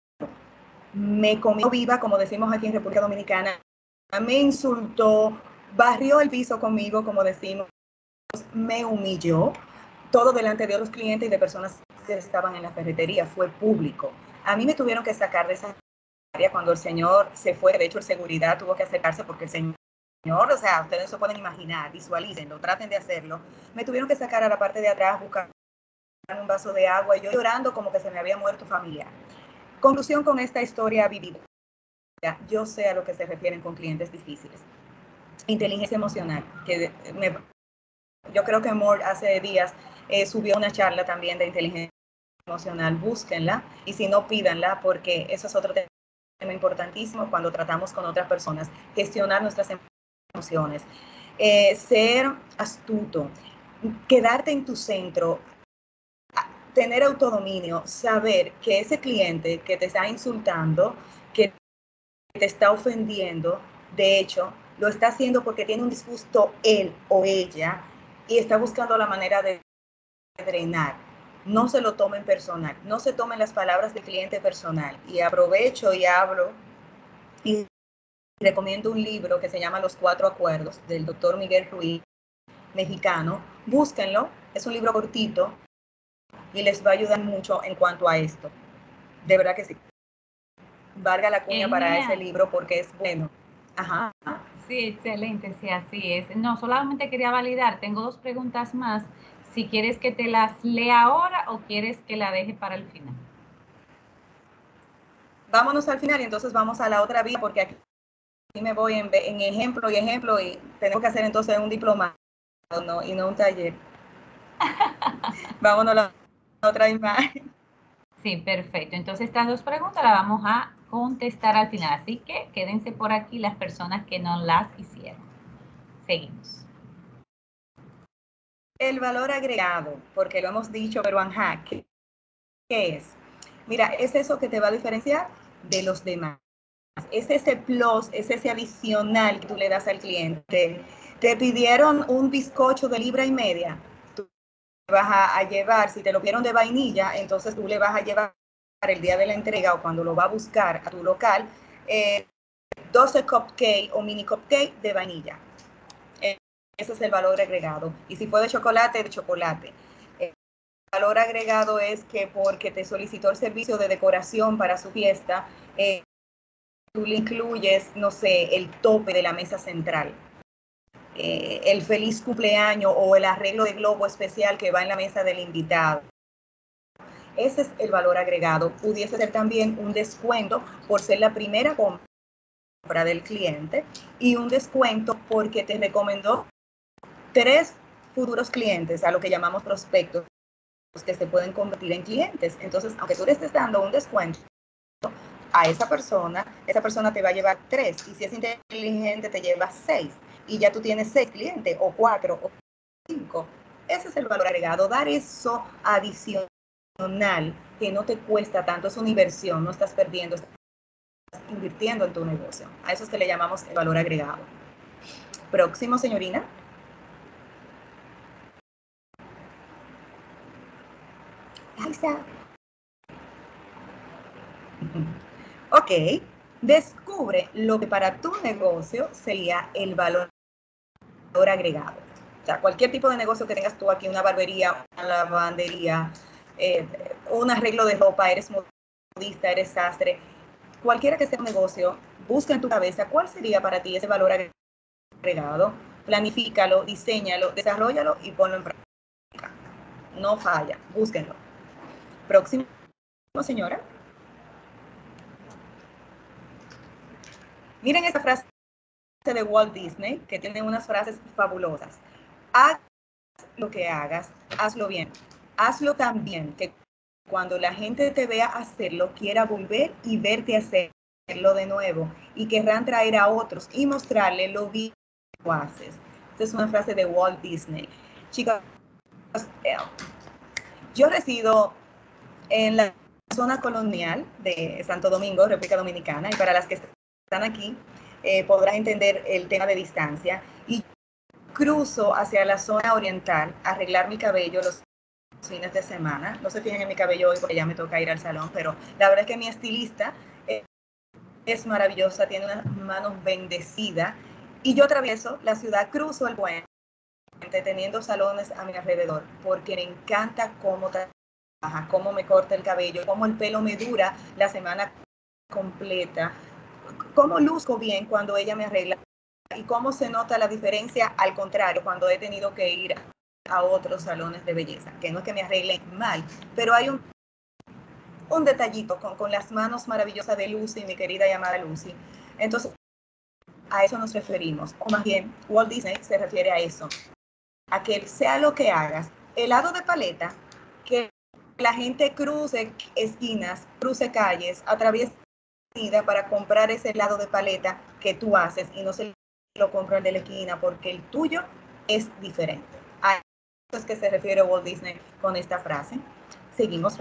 me comió viva, como decimos aquí en República Dominicana, me insultó, barrió el piso conmigo, como decimos, me humilló, todo delante de otros clientes y de personas que estaban en la ferretería, fue público. A mí me tuvieron que sacar de esa área cuando el señor se fue, de hecho el seguridad tuvo que acercarse porque el señor, o sea, ustedes se pueden imaginar, visualícenlo, traten de hacerlo, me tuvieron que sacar a la parte de atrás, buscar un vaso de agua, y yo llorando como que se me había muerto familiar. Conclusión con esta historia vivida. Yo sé a lo que se refieren con clientes difíciles. Inteligencia emocional, que me, yo creo que Moore hace días eh, subió una charla también de inteligencia emocional, búsquenla, y si no, pídanla, porque eso es otro tema importantísimo cuando tratamos con otras personas, gestionar nuestras emociones, eh, ser astuto, quedarte en tu centro, tener autodominio, saber que ese cliente que te está insultando, que te está ofendiendo, de hecho, lo está haciendo porque tiene un disgusto él o ella y está buscando la manera de drenar. No se lo tomen personal, no se tomen las palabras del cliente personal. Y aprovecho y hablo y recomiendo un libro que se llama Los Cuatro Acuerdos, del doctor Miguel Ruiz, mexicano. Búsquenlo, es un libro cortito y les va a ayudar mucho en cuanto a esto. De verdad que sí. Valga la cuña para ese libro porque es bueno. Ajá. Sí, excelente, sí, así es. No, solamente quería validar, tengo dos preguntas más. Si quieres que te las lea ahora o quieres que la deje para el final. Vámonos al final y entonces vamos a la otra vía, porque aquí me voy en, en ejemplo y ejemplo y tenemos que hacer entonces un diplomado, ¿no? Y no un taller. Vámonos a la otra imagen. Sí, perfecto. Entonces estas dos preguntas las vamos a contestar al final, así que quédense por aquí las personas que no las hicieron. Seguimos. El valor agregado, porque lo hemos dicho, pero ajá, ¿qué, qué es? Mira, es eso que te va a diferenciar de los demás. Es ese plus, es ese adicional que tú le das al cliente. Te pidieron un bizcocho de libra y media, tú vas a, a llevar, si te lo pidieron de vainilla, entonces tú le vas a llevar el día de la entrega o cuando lo va a buscar a tu local, eh, doce cupcakes o mini cupcakes de vainilla. Eh, ese es el valor agregado. Y si fue de chocolate, de chocolate. El valor agregado es que porque te solicitó el servicio de decoración para su fiesta, eh, tú le incluyes, no sé, el tope de la mesa central, eh, el feliz cumpleaños o el arreglo de globo especial que va en la mesa del invitado. Ese es el valor agregado. Pudiese ser también un descuento por ser la primera compra del cliente y un descuento porque te recomendó tres futuros clientes, a lo que llamamos prospectos, que se pueden convertir en clientes. Entonces, aunque tú le estés dando un descuento a esa persona, esa persona te va a llevar tres, y si es inteligente te lleva seis, y ya tú tienes seis clientes, o cuatro, o cinco. Ese es el valor agregado, dar eso adicional que no te cuesta tanto, es una inversión, no estás perdiendo, estás invirtiendo en tu negocio. A eso es que le llamamos el valor agregado. Próximo, señorina. Gracias. Ok, descubre lo que para tu negocio sería el valor agregado. O sea, cualquier tipo de negocio que tengas tú aquí, una barbería, una lavandería, eh, un arreglo de ropa, eres modista, eres sastre, cualquiera que sea un negocio, busca en tu cabeza cuál sería para ti ese valor agregado, planifícalo, diséñalo, desarrollalo y ponlo en práctica. No falla, búsquenlo. Próximo, señora. Miren esta frase de Walt Disney, que tiene unas frases fabulosas. Haz lo que hagas, hazlo bien. Hazlo tan bien que cuando la gente te vea hacerlo, quiera volver y verte hacerlo de nuevo. Y querrán traer a otros y mostrarle lo bien que tú haces. Esta es una frase de Walt Disney. Chicos, yo resido en la zona colonial de Santo Domingo, República Dominicana, y para las que están aquí, eh, podrán entender el tema de distancia. Y cruzo hacia la zona oriental a arreglar mi cabello los fines de semana. No se fijen en mi cabello hoy porque ya me toca ir al salón, pero la verdad es que mi estilista eh, es maravillosa, tiene unas manos bendecidas. Y yo atravieso la ciudad, cruzo el puente, teniendo salones a mi alrededor, porque me encanta cómo trabaja, cómo me corta el cabello, cómo el pelo me dura la semana completa, cómo luzco bien cuando ella me arregla y cómo se nota la diferencia al contrario cuando he tenido que ir a otros salones de belleza, que no es que me arreglen mal, pero hay un, un detallito con, con las manos maravillosas de Lucy, mi querida llamada Lucy. Entonces, a eso nos referimos, o más bien, Walt Disney se refiere a eso, a que sea lo que hagas, helado de paleta, que la gente cruce esquinas, cruce calles, atraviese para comprar ese helado de paleta que tú haces y no se lo compra el de la esquina porque el tuyo es diferente. A eso es que se refiere Walt Disney con esta frase. Seguimos.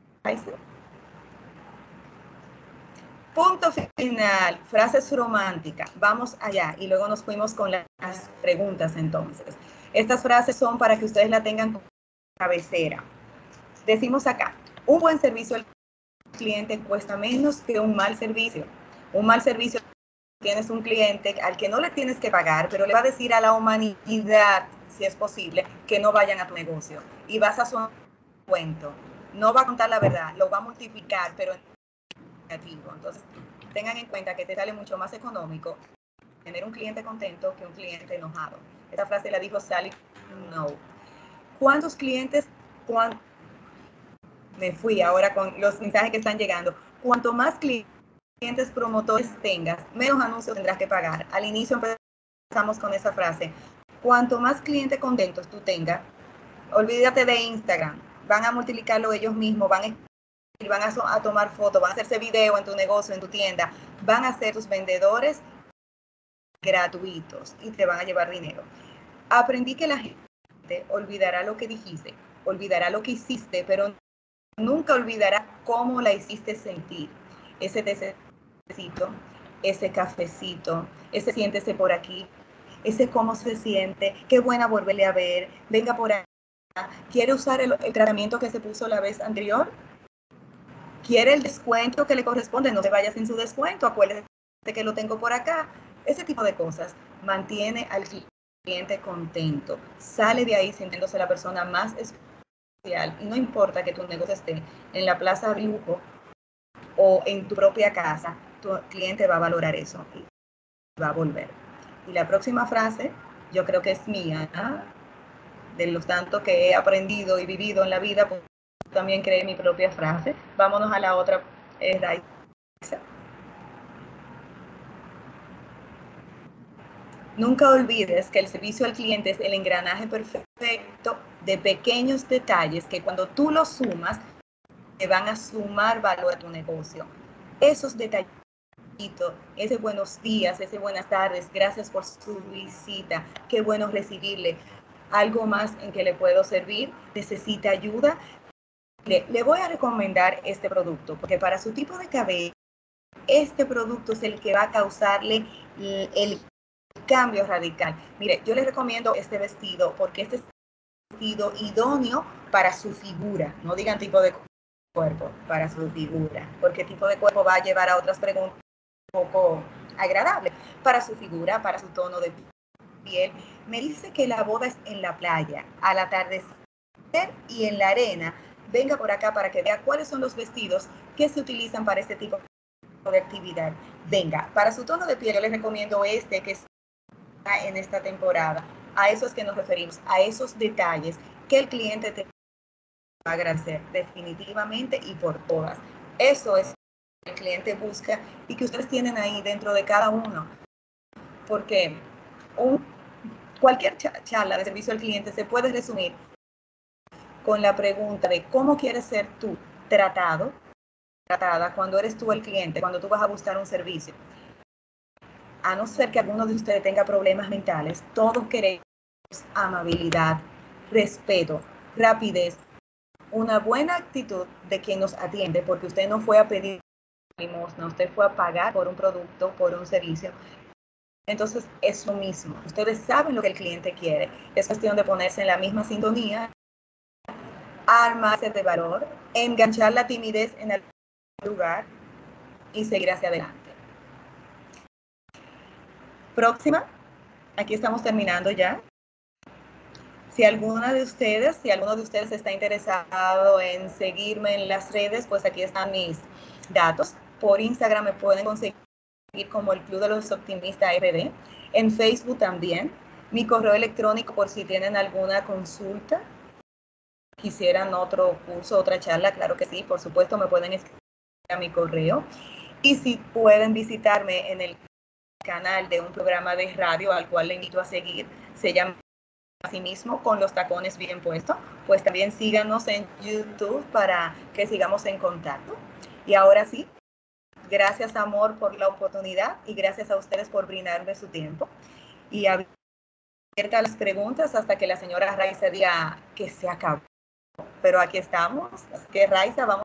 Punto final, frases románticas. Vamos allá y luego nos fuimos con las preguntas entonces. Estas frases son para que ustedes la tengan como cabecera. Decimos acá, un buen servicio al cliente cuesta menos que un mal servicio. Un mal servicio, tienes un cliente al que no le tienes que pagar, pero le va a decir a la humanidad, si es posible, que no vayan a tu negocio. Y vas a su cuento. No va a contar la verdad, lo va a multiplicar, pero en negativo. Entonces, tengan en cuenta que te sale mucho más económico tener un cliente contento que un cliente enojado. Esta frase la dijo Sally No. ¿Cuántos clientes, cuántos me fui ahora con los mensajes que están llegando? Cuanto más clientes promotores tengas, menos anuncios tendrás que pagar. Al inicio empezamos con esa frase. Cuanto más clientes contentos tú tengas, olvídate de Instagram. Van a multiplicarlo ellos mismos, van a, van a, a tomar fotos, van a hacerse video en tu negocio, en tu tienda, van a ser tus vendedores gratuitos y te van a llevar dinero. Aprendí que la gente olvidará lo que dijiste, olvidará lo que hiciste, pero nunca olvidará cómo la hiciste sentir. Ese tececito, ese cafecito, ese siéntese por aquí, ese cómo se siente, qué buena volverle a ver, venga por acá. ¿Quiere usar el, el tratamiento que se puso la vez anterior? ¿Quiere el descuento que le corresponde? No se vaya sin su descuento, acuérdese que lo tengo por acá. Ese tipo de cosas mantiene al cliente contento. Sale de ahí sintiéndose la persona más especial. Y no importa que tu negocio esté en la Plaza Lujo o en tu propia casa, tu cliente va a valorar eso y va a volver. Y la próxima frase, yo creo que es mía, ¿eh? De los tantos que he aprendido y vivido en la vida, pues también creé mi propia frase. Vámonos a la otra, eh, Raiza. Nunca olvides que el servicio al cliente es el engranaje perfecto de pequeños detalles que cuando tú los sumas, te van a sumar valor a tu negocio. Esos detalles, ese buenos días, ese buenas tardes, gracias por su visita, qué bueno recibirle. Algo más en que le puedo servir, necesita ayuda. Le, le voy a recomendar este producto porque para su tipo de cabello, este producto es el que va a causarle el, el cambio radical. Mire, yo les recomiendo este vestido porque este es vestido idóneo para su figura, no digan tipo de cuerpo, para su figura, porque tipo de cuerpo va a llevar a otras preguntas un poco agradables, para su figura, para su tono de piel. Me dice que la boda es en la playa, al atardecer y en la arena. Venga por acá para que vea cuáles son los vestidos que se utilizan para este tipo de actividad. Venga, para su tono de piel yo les recomiendo este que está en esta temporada. A esos que nos referimos, a esos detalles que el cliente te va a agradecer definitivamente y por todas. Eso es lo que el cliente busca y que ustedes tienen ahí dentro de cada uno. Porque un, cualquier charla de servicio al cliente se puede resumir con la pregunta de cómo quieres ser tú tratado, tratada cuando eres tú el cliente, cuando tú vas a buscar un servicio. A no ser que alguno de ustedes tenga problemas mentales, todos queremos amabilidad, respeto, rapidez, una buena actitud de quien nos atiende, porque usted no fue a pedir limosna, usted fue a pagar por un producto, por un servicio. Entonces es lo mismo, ustedes saben lo que el cliente quiere, es cuestión de ponerse en la misma sintonía, armarse de valor, enganchar la timidez en el lugar y seguir hacia adelante. Próxima, aquí estamos terminando ya. Si alguna de ustedes, si alguno de ustedes está interesado en seguirme en las redes, pues aquí están mis datos. Por Instagram me pueden conseguir como el Club de los Optimistas R D. En Facebook también. Mi correo electrónico por si tienen alguna consulta, quisieran otro curso, otra charla, claro que sí, por supuesto me pueden escribir a mi correo. Y si pueden visitarme en el canal de un programa de radio al cual le invito a seguir, se llama Asimismo con los tacones bien puestos, pues también síganos en YouTube para que sigamos en contacto. Y ahora sí, gracias amor por la oportunidad y gracias a ustedes por brindarme su tiempo. Y abierta las preguntas hasta que la señora Raiza diga que se acabó. Pero aquí estamos, que Raiza, vamos